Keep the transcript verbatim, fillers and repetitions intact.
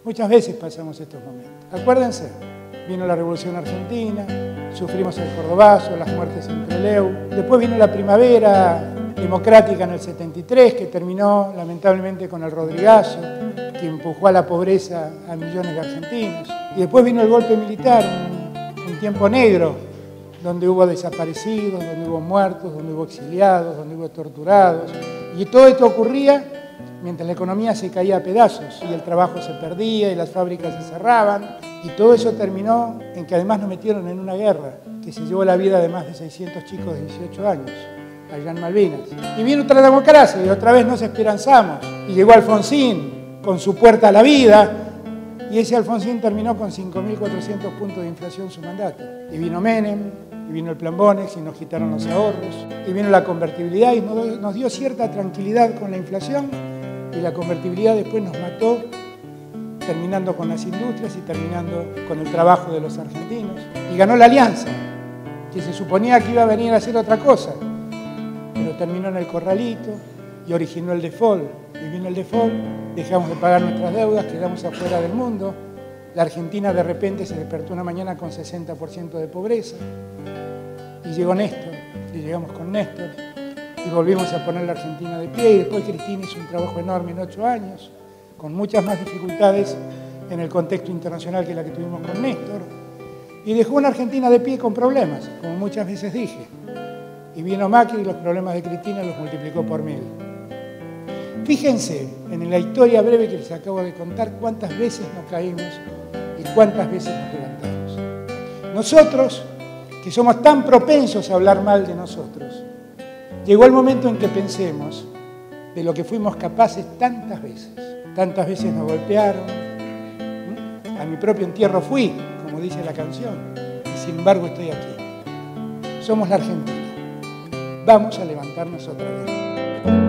Muchas veces pasamos estos momentos. Acuérdense, vino la Revolución Argentina, sufrimos el Cordobazo, las muertes en Trelew. Después vino la primavera democrática en el setenta y tres, que terminó lamentablemente con el Rodrigazo, que empujó a la pobreza a millones de argentinos. Y después vino el golpe militar, un, un tiempo negro, donde hubo desaparecidos, donde hubo muertos, donde hubo exiliados, donde hubo torturados. Y todo esto ocurría mientras la economía se caía a pedazos y el trabajo se perdía y las fábricas se cerraban. Y todo eso terminó en que además nos metieron en una guerra que se llevó la vida de más de seiscientos chicos de dieciocho años, allá en Malvinas. Y vino otra democracia y otra vez nos esperanzamos. Y llegó Alfonsín con su puerta a la vida, y ese Alfonsín terminó con cinco mil cuatrocientos puntos de inflación su mandato. Y vino Menem, y vino el Plan Bonex, y nos quitaron los ahorros, y vino la convertibilidad, y nos dio cierta tranquilidad con la inflación, y la convertibilidad después nos mató, terminando con las industrias y terminando con el trabajo de los argentinos. Y ganó la Alianza, que se suponía que iba a venir a hacer otra cosa, pero terminó en el corralito y originó el default. Y vino el default, dejamos de pagar nuestras deudas, quedamos afuera del mundo. La Argentina de repente se despertó una mañana con sesenta por ciento de pobreza. Y llegó Néstor, y llegamos con Néstor, y volvimos a poner la Argentina de pie. Y después Cristina hizo un trabajo enorme en ocho años, con muchas más dificultades en el contexto internacional que la que tuvimos con Néstor. Y dejó una Argentina de pie con problemas, como muchas veces dije. Y vino Macri y los problemas de Cristina los multiplicó por mil. Fíjense en la historia breve que les acabo de contar cuántas veces nos caímos y cuántas veces nos levantamos. Nosotros, que somos tan propensos a hablar mal de nosotros, llegó el momento en que pensemos de lo que fuimos capaces tantas veces. Tantas veces nos golpearon. A mi propio entierro fui, como dice la canción, y sin embargo estoy aquí. Somos la Argentina. Vamos a levantarnos otra vez.